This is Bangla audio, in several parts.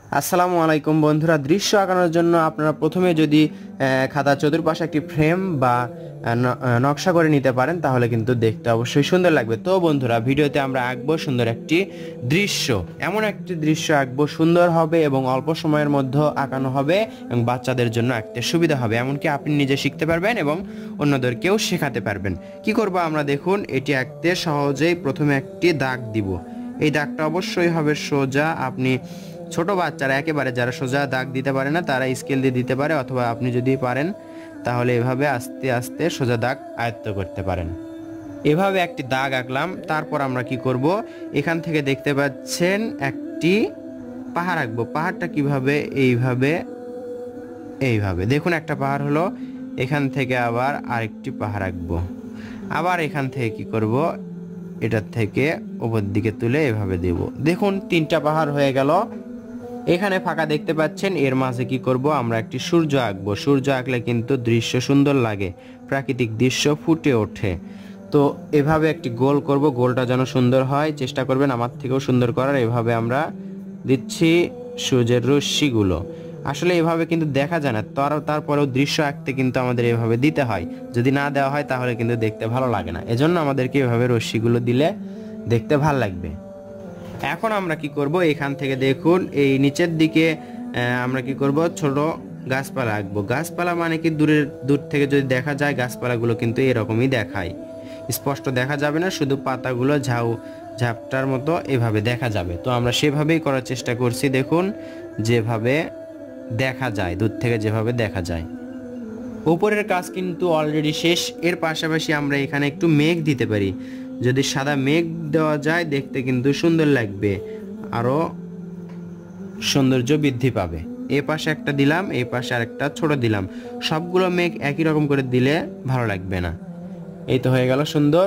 আসসালামু আলাইকুম বন্ধুরা, দৃশ্য আঁকানোর জন্য আপনারা প্রথমে যদি খাতার চতুর্পাশে একটি ফ্রেম বা নকশা করে নিতে পারেন তাহলে কিন্তু দেখতে অবশ্যই সুন্দর লাগবে। তো বন্ধুরা, ভিডিওতে আমরা আঁকবো সুন্দর একটি দৃশ্য, এমন একটি দৃশ্য আঁকবো সুন্দর হবে এবং অল্প সময়ের মধ্যে আঁকানো হবে এবং বাচ্চাদের জন্য আঁকতে সুবিধা হবে, এমনকি আপনি নিজে শিখতে পারবেন এবং অন্যদেরকেও শেখাতে পারবেন। কি করব আমরা, দেখুন এটি আঁকতে সহজেই প্রথমে একটি দাগ দিব। এই দাগটা অবশ্যই হবে সোজা। আপনি ছোট বাচ্চারা একেবারে যারা সোজা দাগ দিতে পারে না তারা স্কেল দিয়ে দিতে পারে, অথবা আপনি যদি পারেন তাহলে এভাবে আস্তে আস্তে সোজা দাগ আয়ত্ত করতে পারেন। এভাবে একটি দাগ আঁকলাম। তারপর আমরা কি করব, এখান থেকে দেখতে পাচ্ছেন একটি পাহাড় আঁকবো। পাহাড়টা কিভাবে, এইভাবে এইভাবে দেখুন একটা পাহাড় হলো। এখান থেকে আবার আরেকটি পাহাড় আঁকবো। আবার এখান থেকে কি করব, এটার থেকে উপর দিকে তুলে এভাবে দেব। দেখুন তিনটা পাহাড় হয়ে গেল। এখানে ফাঁকা দেখতে পাচ্ছেন, এর মাঝে কি করব, আমরা একটি সূর্য আঁকবো। সূর্য আঁকলে কিন্তু দৃশ্য সুন্দর লাগে, প্রাকৃতিক দৃশ্য ফুটে ওঠে। তো এভাবে একটি গোল করব, গোলটা যেন সুন্দর হয়, চেষ্টা করবেন আমার থেকেও সুন্দর করার। এভাবে আমরা দিচ্ছি সূর্যের রশ্মিগুলো। আসলে এভাবে কিন্তু দেখা যায় না, তারপরেও দৃশ্য আঁকতে কিন্তু আমাদের এভাবে দিতে হয়। যদি না দেওয়া হয় তাহলে কিন্তু দেখতে ভালো লাগে না, এজন্য আমাদেরকে এভাবে রশ্মিগুলো দিলে দেখতে ভালো লাগবে। এখন আমরা কি করব, এখান থেকে দেখুন এই নিচের দিকে আমরা কি করব, ছোট গাছপালা আঁকবো। গাছপালা মানে কি দূর থেকে যদি দেখা যায় গাছপালাগুলো কিন্তু এরকমই দেখায়, স্পষ্ট দেখা যাবে না, শুধু পাতাগুলো ঝাপটার মতো এভাবে দেখা যাবে। তো আমরা সেভাবেই করার চেষ্টা করছি। দেখুন যেভাবে দেখা যায়, দূর থেকে যেভাবে দেখা যায়। উপরের কাজ কিন্তু অলরেডি শেষ। এর পাশাপাশি আমরা এখানে একটু মেঘ দিতে পারি। যদি সাদা মেঘ দেওয়া যায় দেখতে কিন্তু সুন্দর লাগবে, আরো সৌন্দর্য বৃদ্ধি পাবে। এই পাশে একটা দিলাম, এই পাশে আরেকটা ছোট দিলাম। সবগুলো মেঘ একই রকম করে দিলে ভালো লাগবে না। এই তো হয়ে গেল সুন্দর।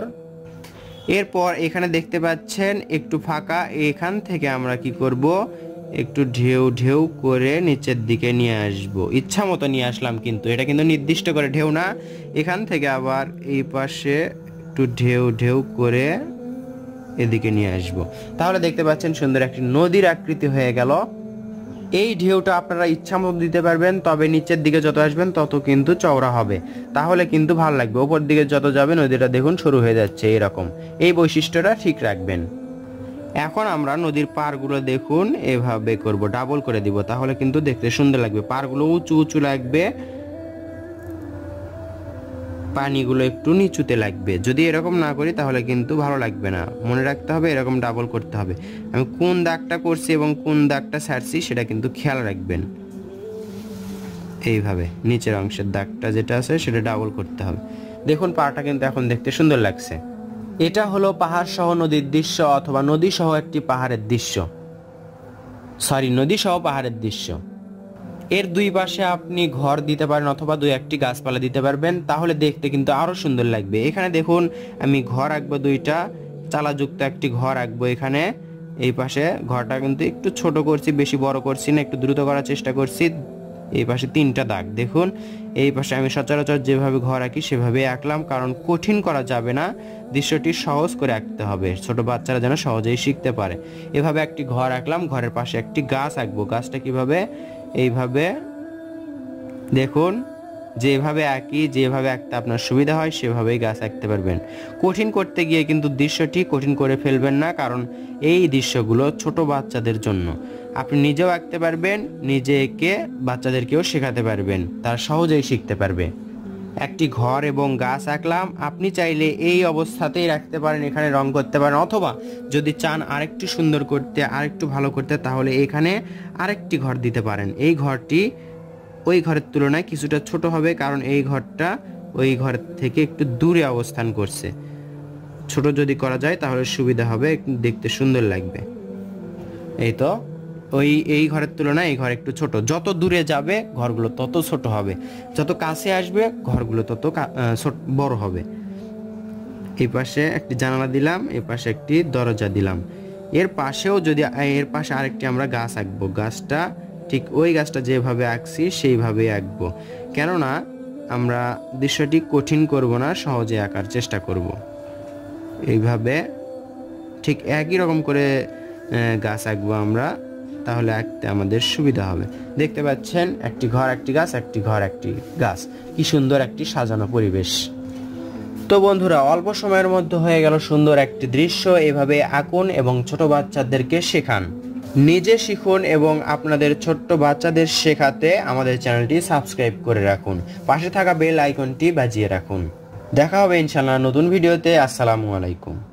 এরপর এখানে দেখতে পাচ্ছেন একটু ফাঁকা, এখান থেকে আমরা কি করব, একটু ঢেউ ঢেউ করে নিচের দিকে নিয়ে আসব। ইচ্ছা মতো নিয়ে আসলাম, কিন্তু এটা কিন্তু নির্দিষ্ট করে ঢেউ না। এখান থেকে আবার এই পাশে একটু ঢেউ ঢেউ করে এদিকে নিয়ে আসব। তাহলে দেখতে পাচ্ছেন সুন্দর একটি নদীর আকৃতি হয়ে গেল। এই ঢেউটা আপনারা ইচ্ছা মতো দিতে পারবেন, তবে নিচের দিকে যত আসবেন তত কিন্তু চওড়া হবে, তাহলে কিন্তু ভালো লাগবে। ওপর দিকে যত যাবে নদীটা দেখুন শুরু হয়ে যাচ্ছে এরকম। এই বৈশিষ্ট্যটা ঠিক রাখবেন। এখন আমরা নদীর পাড়গুলো দেখুন এভাবে করব, ডাবল করে দিব, তাহলে কিন্তু দেখতে সুন্দর লাগবে। পাড়গুলো উঁচু উঁচু লাগবে, পানিগুলো একটু নিচুতে লাগবে। যদি এরকম না করি তাহলে কিন্তু ভালো লাগবে না, মনে রাখতে হবে এরকম ডাবল করতে হবে। আমি কোন দাগটা করছি এবং কোন দাগটা ছাড়ছি সেটা কিন্তু খেয়াল রাখবেন। এইভাবে নিচের অংশের দাগটা যেটা আছে সেটা ডাবল করতে হবে। দেখুন পাড়টা কিন্তু এখন দেখতে সুন্দর লাগছে। এটা হলো পাহাড় সহ নদীর দৃশ্য, অথবা নদী সহ একটি পাহাড়ের দৃশ্য, নদী সহ পাহাড়ের দৃশ্য। এর দুই পাশে আপনি ঘর দিতে পারেন অথবা দুই একটি গাছপালা দিতে পারবেন, তাহলে দেখতে কিন্তু আরো সুন্দর লাগবে। এখানে দেখুন আমি ঘর আঁকবো, দুইটা চালাযুক্ত একটি ঘর আঁকবো। এখানে এই পাশে ঘরটা কিন্তু একটু ছোট করছি, বেশি বড় করছি না, একটু দ্রুত করার চেষ্টা করছি। এই পাশে তিনটা দাগ দেখুন। এই পাশে আমি সচরাচর যেভাবে ঘর আঁকি সেভাবে আঁকলাম, কারণ কঠিন করা যাবে না, দৃশ্যটি সহজ করে আঁকতে হবে, ছোট বাচ্চারা যেন সহজেই শিখতে পারে। এভাবে একটি ঘর আঁকলাম, ঘরের পাশে একটি গাছ আঁকবো। গাছটা কিভাবে, এইভাবে দেখুন যেভাবে আঁকি, যেভাবে আঁকতে আপনার সুবিধা হয় সেভাবেই গাছ আঁকতে পারবেন। কঠিন করতে গিয়ে কিন্তু দৃশ্যটি কঠিন করে ফেলবেন না, কারণ এই দৃশ্যগুলো ছোট বাচ্চাদের জন্য। আপনি নিজেও আঁকতে পারবেন, নিজে এঁকে বাচ্চাদেরকেও শেখাতে পারবেন, তারা সহজেই শিখতে পারবে। একটি ঘর এবং গাছ আঁকলাম। আপনি চাইলে এই অবস্থাতেই রাখতে পারেন, এখানে রং করতে পারেন, অথবা যদি চান আরেকটু সুন্দর করতে, আরেকটু ভালো করতে, তাহলে এখানে আরেকটি ঘর দিতে পারেন। এই ঘরটি ওই ঘরের তুলনায় কিছুটা ছোট হবে, কারণ এই ঘরটা ওই ঘর থেকে একটু দূরে অবস্থান করছে। ছোট যদি করা যায় তাহলে সুবিধা হবে, দেখতে সুন্দর লাগবে। এই তো এই ঘরের তুলনায় এই ঘর একটু ছোট। যত দূরে যাবে ঘরগুলো তত ছোট হবে, যত কাছে আসবে ঘরগুলো তত বড় হবে। এই পাশে একটি জানালা দিলাম, এই পাশে একটি দরজা দিলাম। এর পাশেও যদি এর পাশে আরেকটি আমরা গাছ আঁকবো। গাছটা ঠিক ওই গাছটা যেভাবে আঁকছি সেইভাবেই আঁকবো, কেননা আমরা দৃশ্যটি কঠিন করব না, সহজে আঁকার চেষ্টা করব। এইভাবে ঠিক একই রকম করে গাছ আঁকবো আমরা। তাহলে আঁকতে আমাদের সুবিধা হবে। দেখতে পাচ্ছেন একটি ঘর একটি গাছ, একটি ঘর একটি গাছ, কি সুন্দর একটি সাজানো পরিবেশ। তো বন্ধুরা অল্প সময়ের মধ্যে হয়ে গেল সুন্দর একটি দৃশ্য। এভাবে আঁকুন এবং ছোট বাচ্চাদেরকে শেখান, নিজে শিখুন এবং আপনাদের ছোট্ট বাচ্চাদের শেখাতে আমাদের চ্যানেলটি সাবস্ক্রাইব করে রাখুন, পাশে থাকা বেল আইকনটি বাজিয়ে রাখুন। দেখা হবে ইনশাআল্লাহ নতুন ভিডিওতে। আসসালামু আলাইকুম।